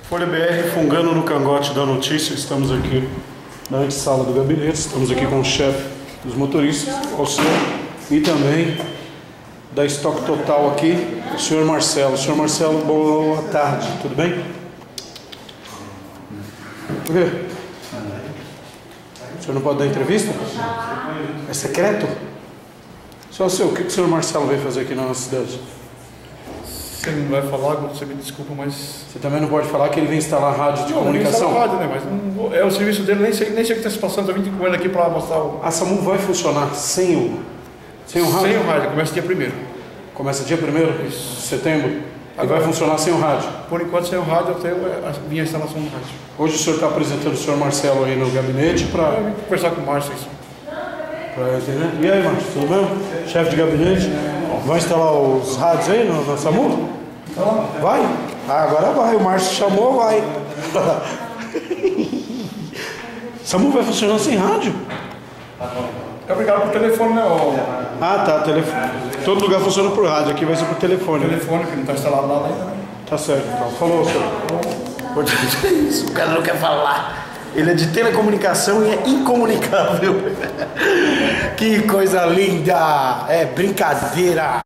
Folha BR fungando no cangote da notícia. Estamos aqui na antessala do gabinete. Estamos aqui com o chefe dos motoristas, o senhor, e também da Estoque Total aqui, o senhor Marcelo. Senhor Marcelo, boa tarde, tudo bem? Por quê? O senhor não pode dar entrevista? É secreto? Só o senhor, o que o senhor Marcelo veio fazer aqui na nossa cidade? Você não vai falar, você me desculpa, mas... Você também não pode falar que ele vem instalar rádio de comunicação? Não, rádio, né? Mas não, é o serviço dele, nem sei o que está se passando, eu vim com ele aqui para mostrar o... A SAMU vai funcionar sem o rádio? Sem o rádio, começa dia 1º. Começa dia 1º de setembro? E vai funcionar sem o rádio? Por enquanto, sem o rádio, eu tenho a minha instalação no rádio. Hoje o senhor está apresentando o senhor Marcelo aí no gabinete para... Eu vim conversar com o Márcio, isso. E aí, Márcio, tudo bem? Chefe de gabinete, vai instalar os rádios aí na SAMU? Vai? Ah, agora vai, o Márcio chamou, vai. SAMU vai funcionar sem rádio? É obrigado por telefone, né? Ah, tá, telefone. Todo lugar funciona por rádio, aqui vai ser por telefone. Telefone, que não está instalado nada ainda, né? Tá certo, então. Falou, senhor. É isso, o cara não quer falar. Ele é de telecomunicação e é incomunicável. Que coisa linda! É brincadeira!